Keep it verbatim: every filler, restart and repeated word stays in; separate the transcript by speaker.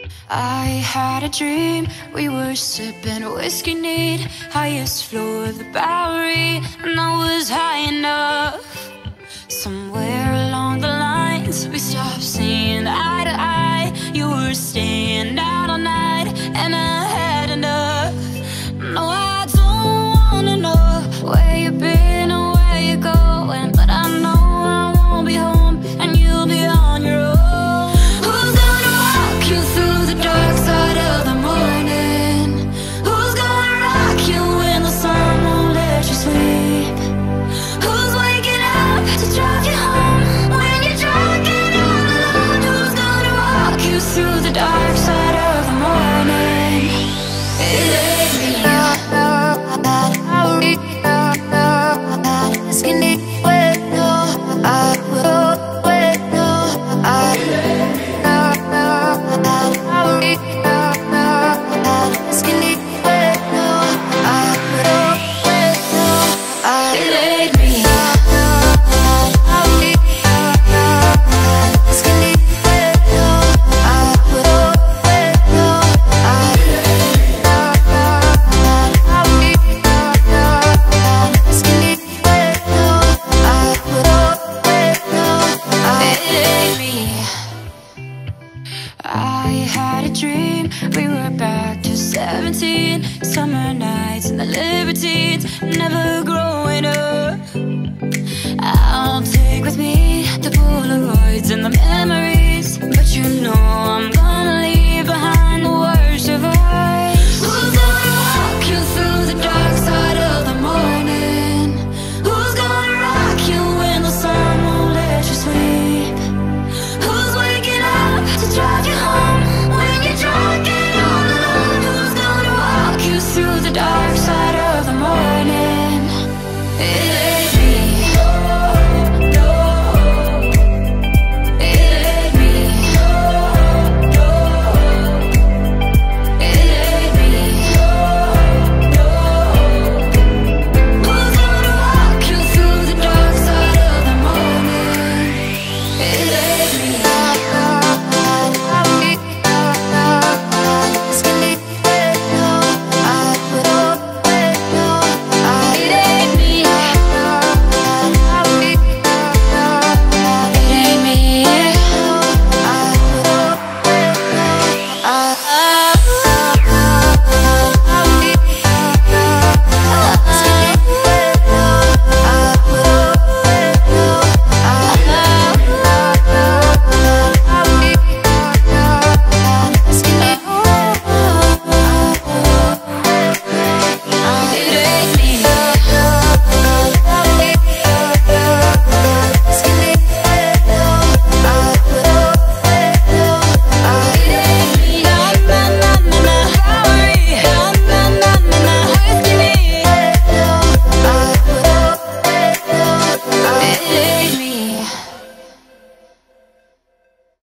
Speaker 1: I had a dream, we were sipping whiskey neat, highest floor of the Bowery, and I was high enough. Somewhere along the lines, we stopped seeing eye to eye. You were staying out all night, and I had enough. No, I don't wanna know where you've been or where you're going, but I know I won't be home, and you'll be on your own. Who's gonna walk you through the dark side of the morning? Who's gonna rock you when the sun won't let you sleep? Who's waking up to drive you home when you're drunk and all alone? Who's gonna walk you through the dark side of the morning? It ain't me. I had a dream, we were back to seventeen, summer nights and the libertines, never grew